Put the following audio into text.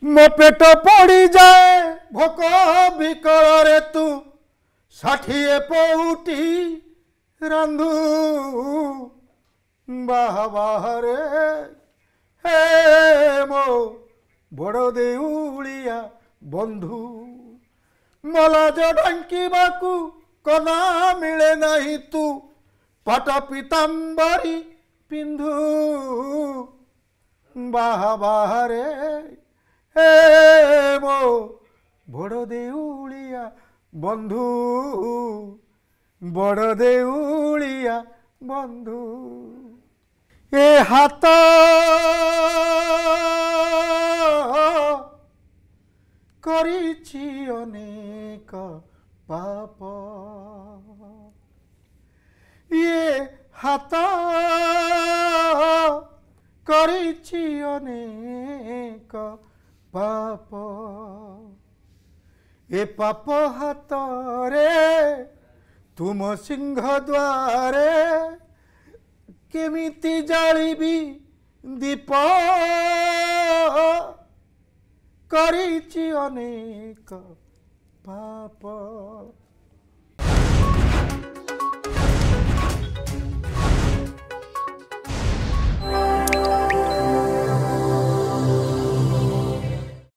मो पेट पड़ी जाए भोक विकल रे तू 60 पौटी रांधु बाहरे हे मो बड़ देउलिया बंधु मलाज ढांकीबाकू कना मिले नहीं तू पट पीतांबरी पिंधु बाहरे हे मो बड़ देउलिया बंधु बड़ देउलिया बंधु ए हाथ करिछि अनेक पाप ये हाथ करिछि अनेक पाप ए पाप हाथ रे तुम सिंह द्वारे केमिति जालिबी दीप करिछि अनेक पाप।